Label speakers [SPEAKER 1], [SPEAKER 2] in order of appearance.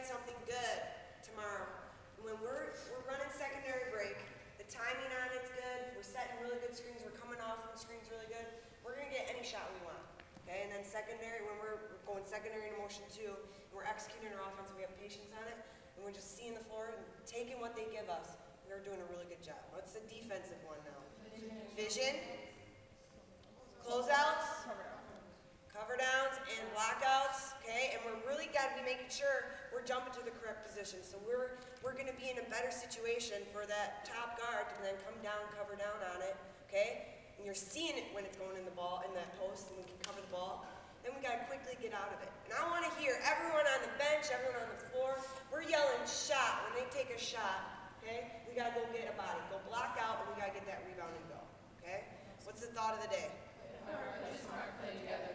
[SPEAKER 1] something good tomorrow. When we're running secondary break, the timing on it's good, we're setting really good screens, we're coming off from screens really good, we're going to get any shot we want. Okay, and then secondary, when we're going secondary into motion 2, and we're executing our offense, we have patience on it, and we're just seeing the floor and taking what they give us. We're doing a really good job. What's the defensive one now? Vision. Closeouts. Cover downs and blockouts. Okay, and we're really got to be making sure we're jumping to the correct position. So we're going to be in a better situation for that top guard to then come down, cover down on it. Okay, and you're seeing it when it's going in the ball, in that post, and we can cover the ball. Then we got to quickly get out of it. And I want to hear everyone on the bench, everyone on the floor, we're yelling shot when they take a shot. Okay, we got to go get a body, go block out, and we got to get that rebound and go. Okay, what's the thought of the day?
[SPEAKER 2] Play smart, play together.